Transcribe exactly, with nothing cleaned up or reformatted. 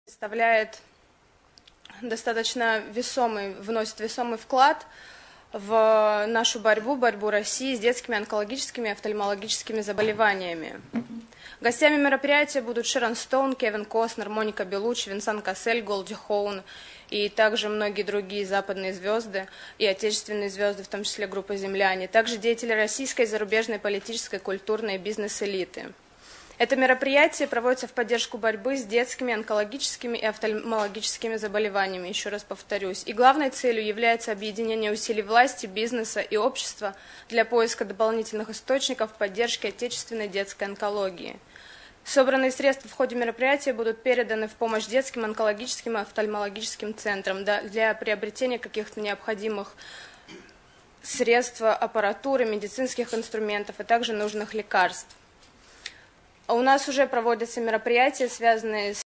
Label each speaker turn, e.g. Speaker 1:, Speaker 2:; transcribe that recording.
Speaker 1: представляет достаточно весомый, вносит весомый вклад в нашу борьбу, борьбу России с детскими онкологическими и офтальмологическими заболеваниями. Гостями мероприятия будут Шерон Стоун, Кевин Костнер, Моника Белуччи, Винсан Кассель, Голди Хоун и также многие другие западные звезды и отечественные звезды, в том числе группа «Земляне», также деятели российской, зарубежной, политической, культурной и бизнес-элиты. Это мероприятие проводится в поддержку борьбы с детскими онкологическими и офтальмологическими заболеваниями, еще раз повторюсь. И главной целью является объединение усилий власти, бизнеса и общества для поиска дополнительных источников поддержки отечественной детской онкологии. Собранные средства в ходе мероприятия будут переданы в помощь детским онкологическим и офтальмологическим центрам для приобретения каких-то необходимых средств, аппаратуры, медицинских инструментов, а также нужных лекарств. У нас уже проводятся мероприятия, связанные с